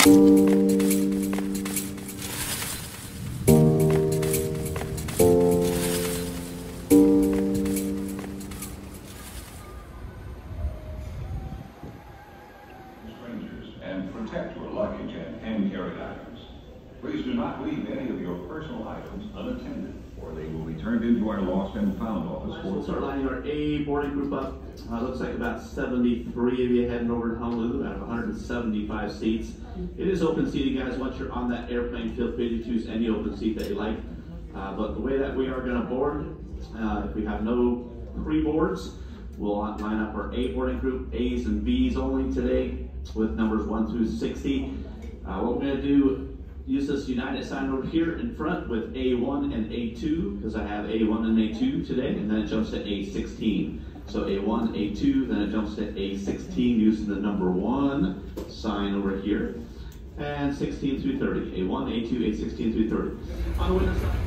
And protect your luggage and hand-carried items. Please do not leave any of your personal items unattended, or they will be turned into our lost and found office. We'll start lining our A boarding group up. Looks like about 73 of you heading over to Honolulu out of 175 seats. It is open seating, guys. Once you're on that airplane, feel free to choose any open seat that you like. But the way that we are going to board, if we have no pre-boards, we'll line up our A boarding group, A's and B's only today, with numbers 1 through 60. What we're going to do, use this United sign over here in front with A1 and A2, because I have A1 and A2 today, and then it jumps to A16. So A1, A2, then it jumps to A16 using the number 1 sign over here, and 16 through 30. A1, A2, A16 through 30. On the window side.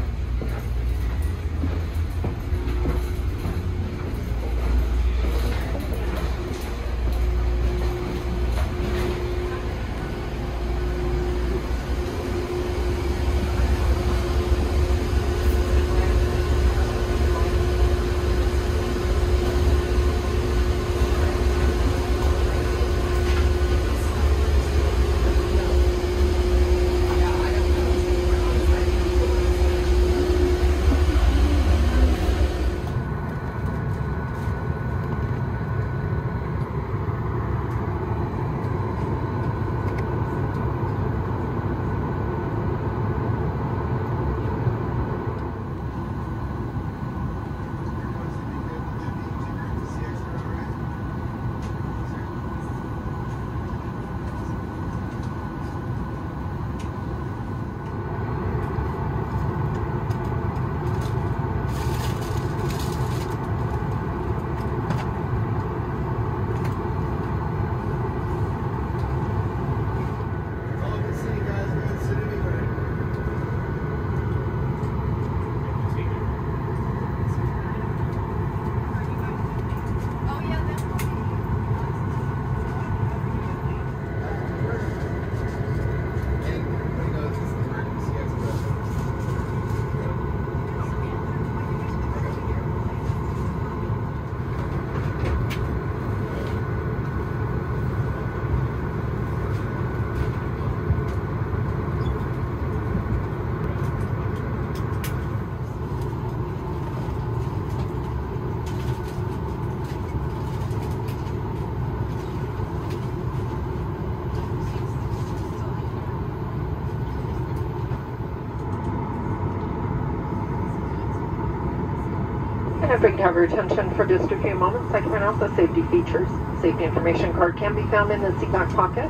If we can have your attention for just a few moments, I can point out the safety features. Safety information card can be found in the seat back pocket.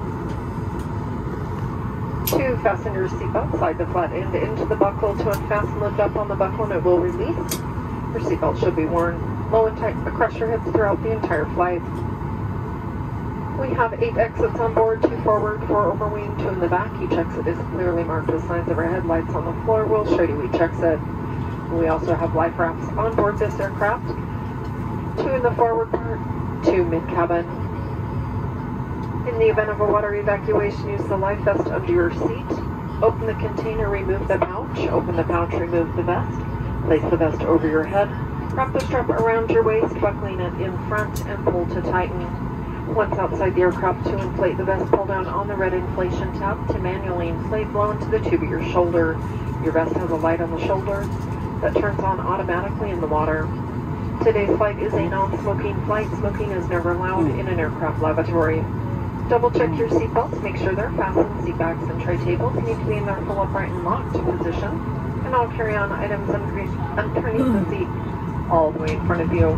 To fasten your seatbelt, slide the flat end into the buckle to unfasten, lift up on the buckle, and it will release. Your seatbelt should be worn low and tight across your hips throughout the entire flight. We have 8 exits on board, 2 forward, 4 over wing, 2 in the back. Each exit is clearly marked with signs of our headlights on the floor. We'll show you each exit. We also have life rafts on board this aircraft. 2 in the forward part, 2 mid-cabin. In the event of a water evacuation, use the life vest under your seat. Open the container, remove the pouch. Open the pouch, remove the vest. Place the vest over your head. Wrap the strap around your waist, buckling it in front and pull to tighten. Once outside the aircraft, to inflate the vest, pull down on the red inflation tab. To manually inflate, blow into the tube at your shoulder. Your vest has a light on the shoulder that turns on automatically in the water. Today's flight is a non-smoking flight. Smoking is never allowed in an aircraft lavatory. Double check your seatbelts, make sure they're fastened. Seat backs and tray tables need to be in their full upright and locked position. And all carry-on items underneath the seat, all the way in front of you.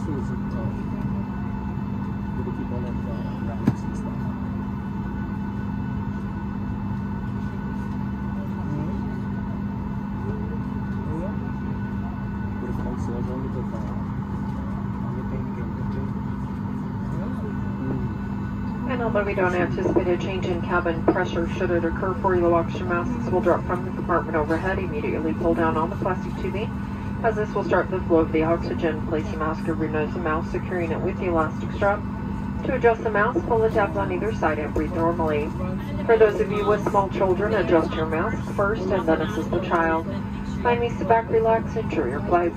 And although we don't anticipate a change in cabin pressure, should it occur for you, the oxygen masks will drop from the compartment overhead. Immediately pull down on the plastic tubing, as this will start the flow of the oxygen. Place the mask over your nose and mouth, securing it with the elastic strap. To adjust the mask, pull the tabs on either side and breathe normally. For those of you with small children, adjust your mask first and then assist the child. Finally, sit back, relax, enjoy your flight.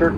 departure.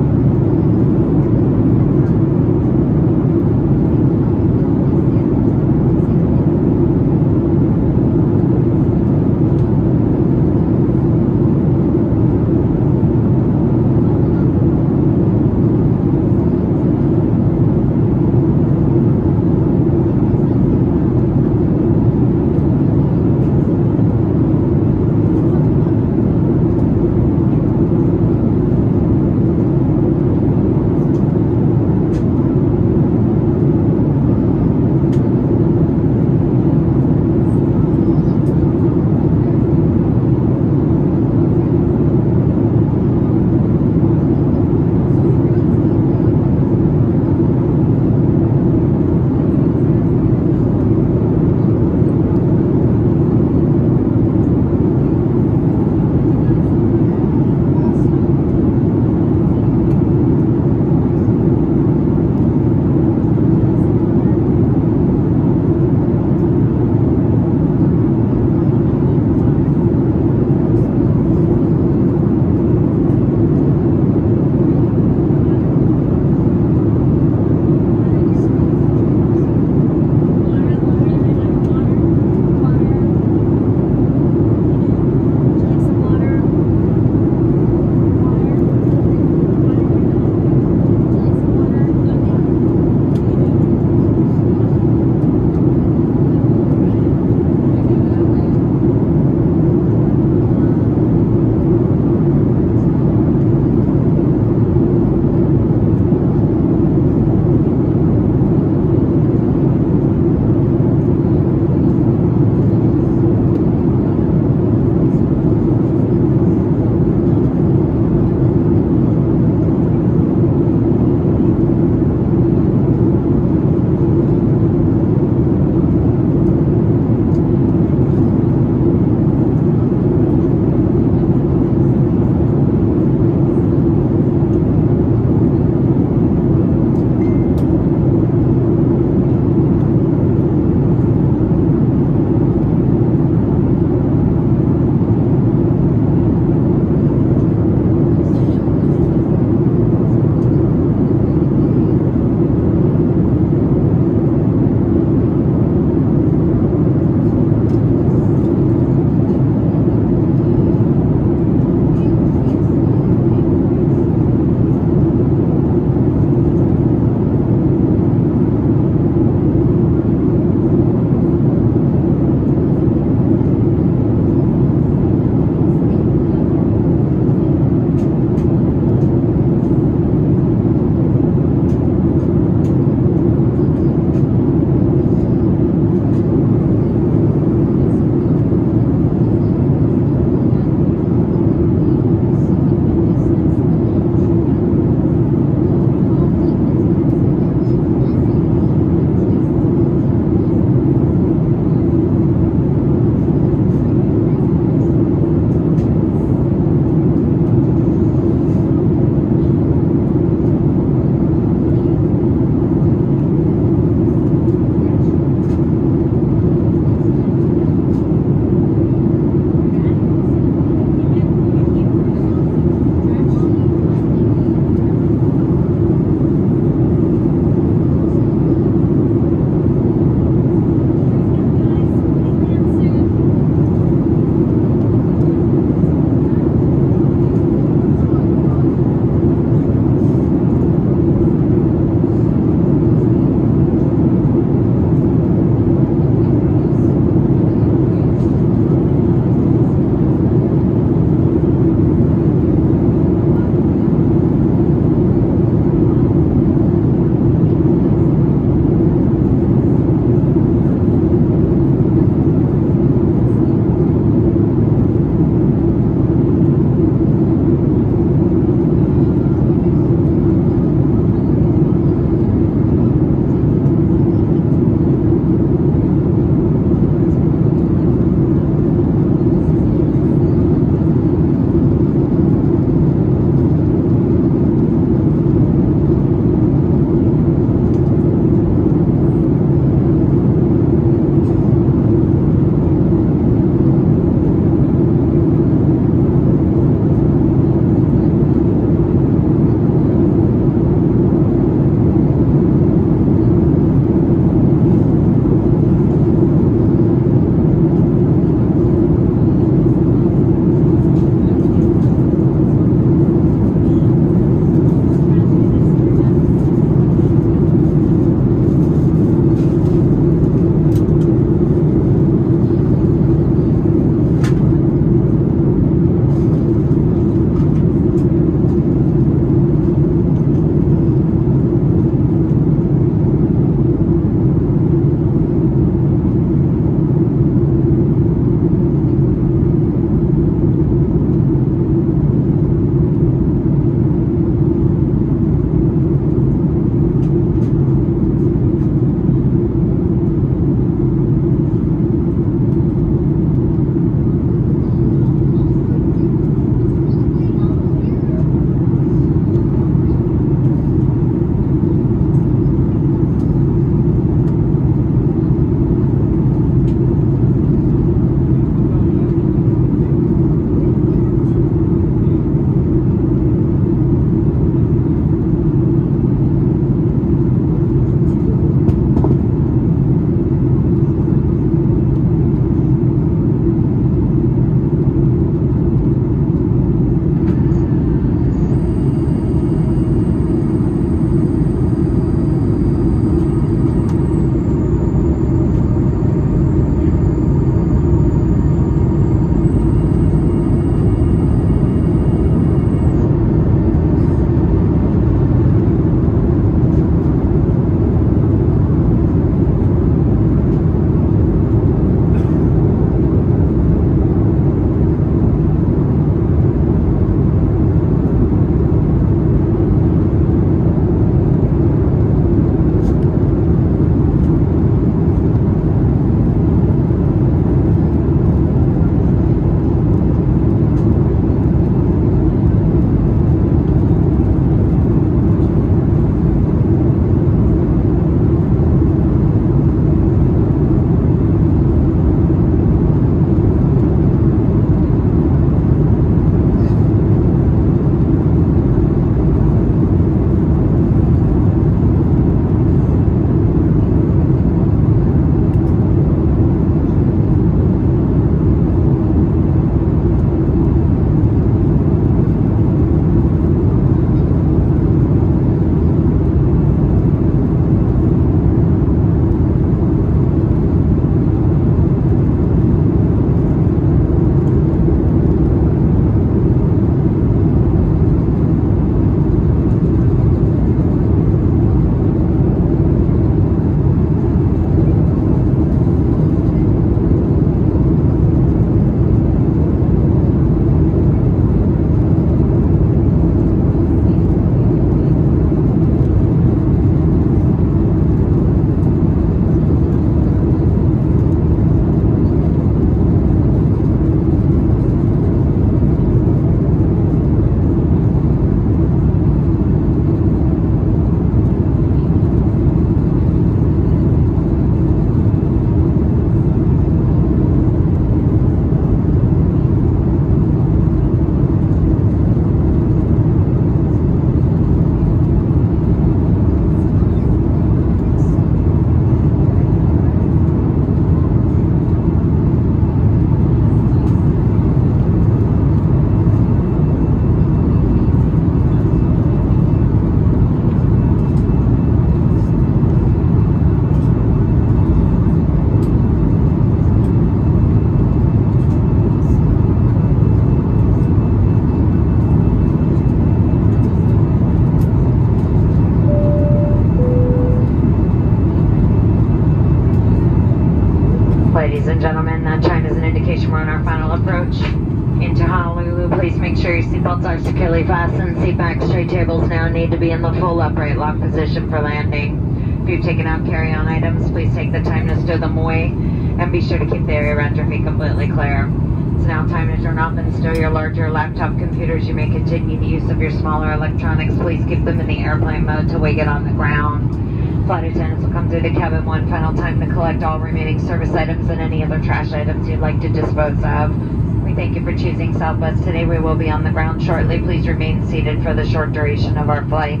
ladies and gentlemen. That chime is an indication we're on our final approach into Honolulu. Please make sure your seatbelts are securely fastened. Seat back tray tables now need to be in the full upright lock position for landing. If you've taken out carry-on items, please take the time to stow them away and be sure to keep the area around your feet completely clear. It's now time to turn off and stow your larger laptop computers. You may continue the use of your smaller electronics. Please keep them in the airplane mode till we get on the ground. Flight attendants will come through the cabin one final time to collect all remaining service items and any other trash items you'd like to dispose of. We thank you for choosing Southwest today. We will be on the ground shortly. Please remain seated for the short duration of our flight.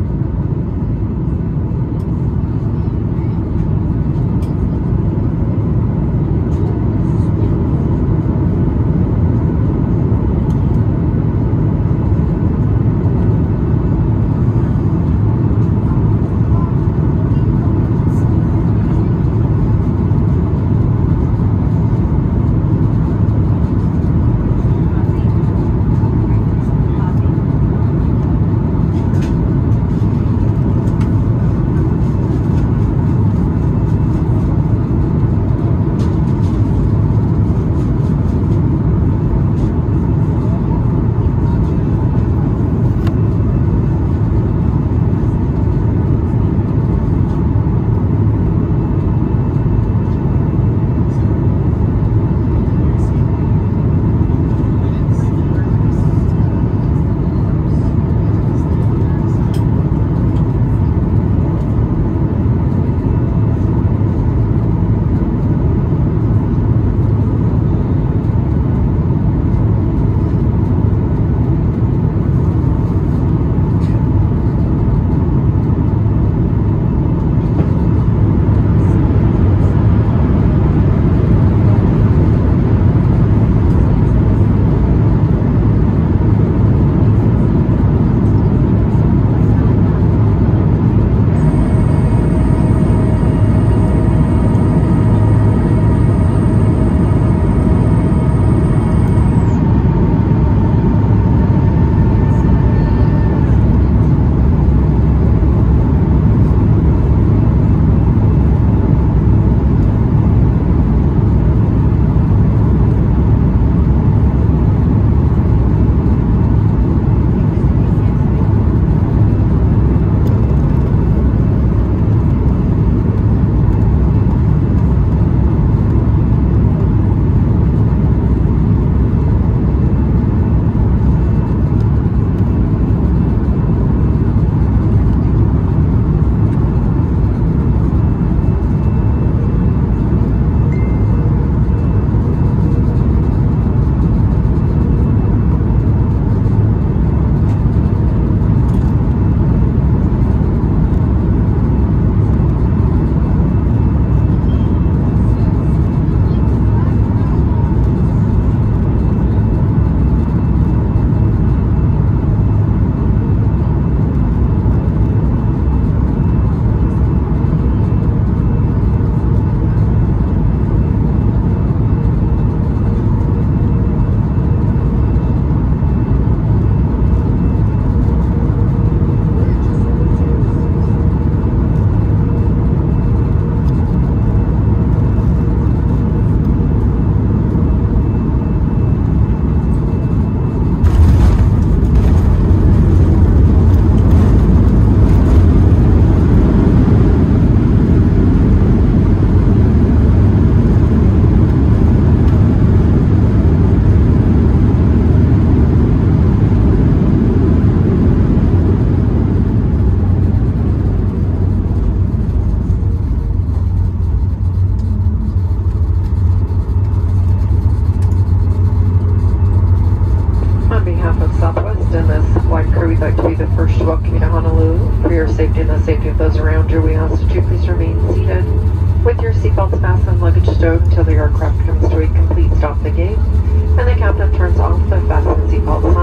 safety and the safety of those around you, we ask that you please remain seated with your seatbelts fastened, luggage stowed until the aircraft comes to a complete stop at the gate and the captain turns off the fasten seatbelt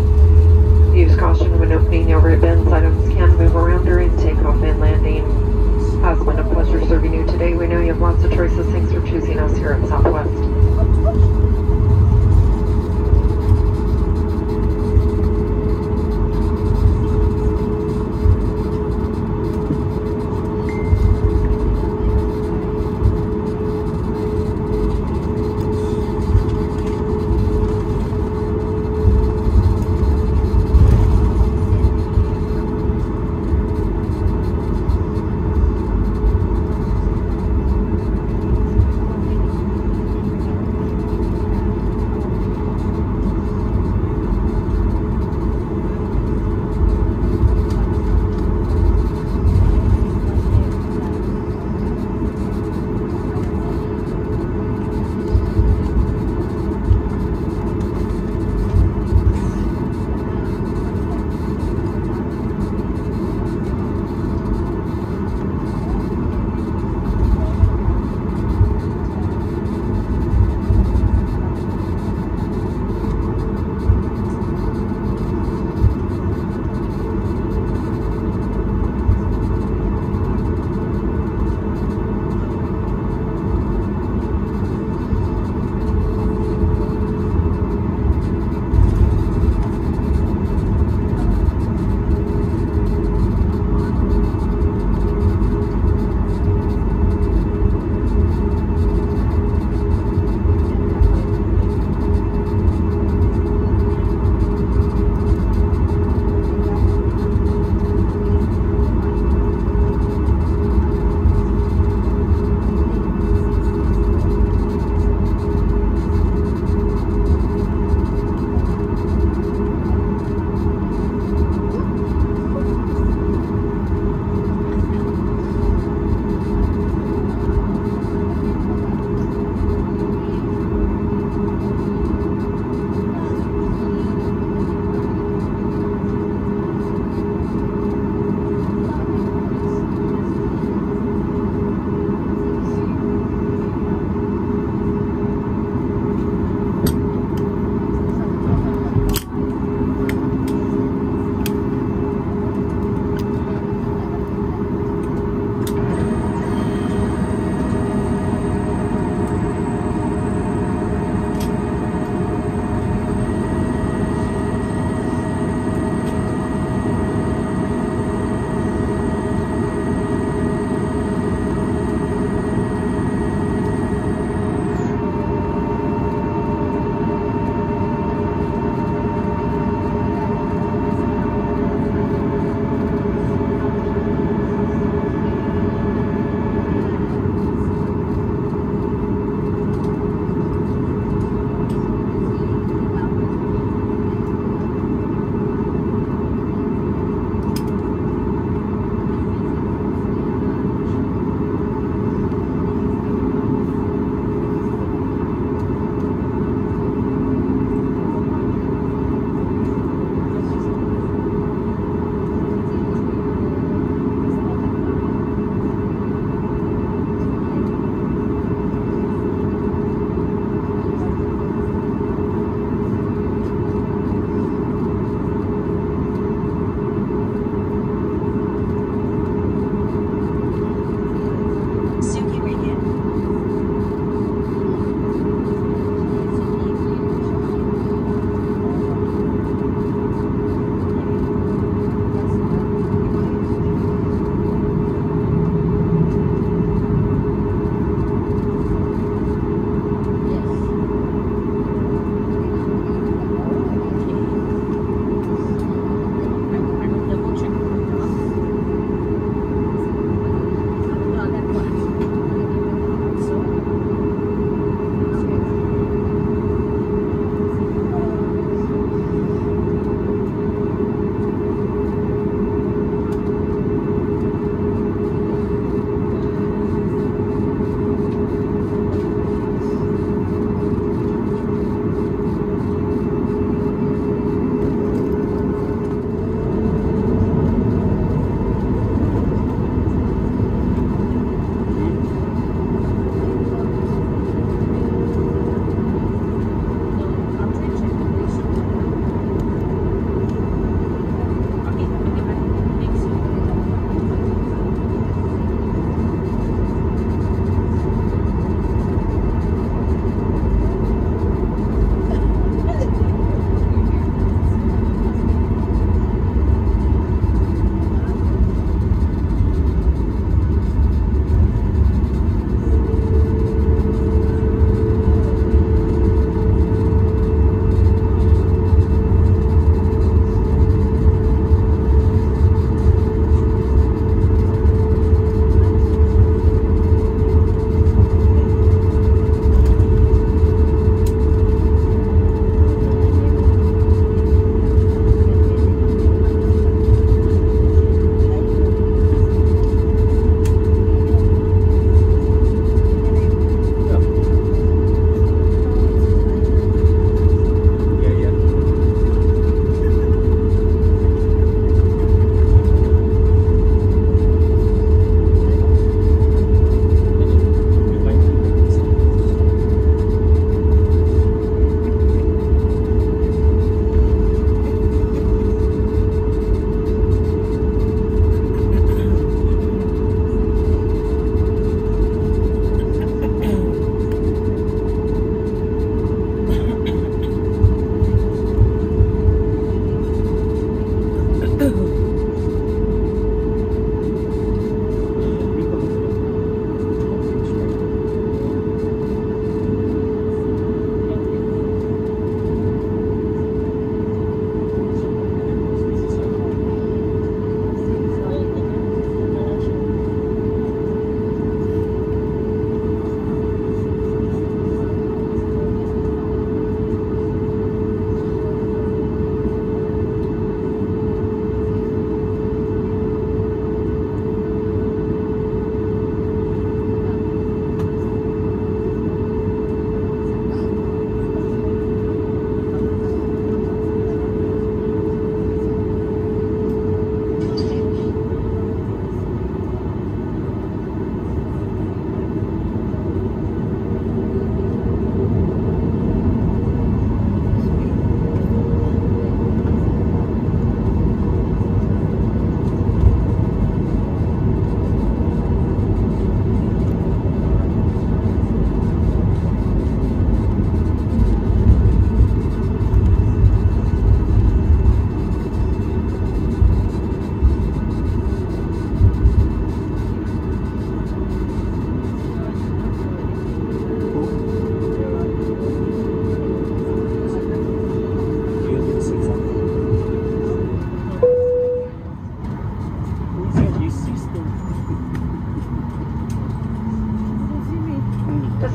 sign. Use caution when opening the overhead bins. Items can move around during takeoff and landing. It has been a pleasure serving you today. We know you have lots of choices. Thanks for choosing us here at Southwest.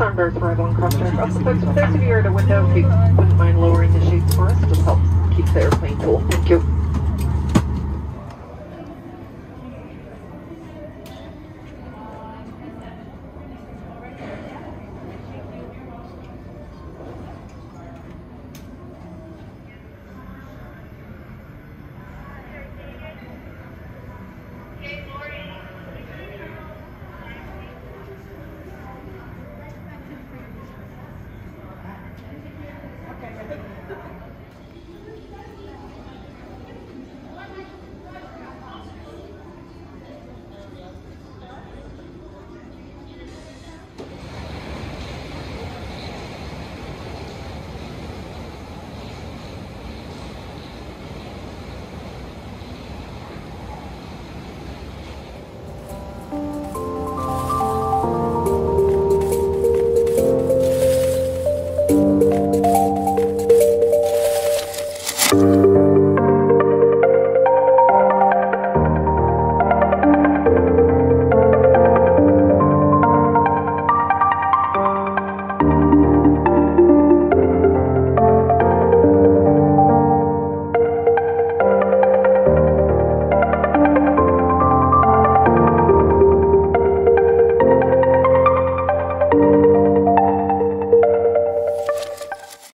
Disarmed our arrival and cross track. Also, folks, for those of you who are at a window, if you wouldn't mind lowering the shades for us, it just helps keep the airplane cool. Thank you.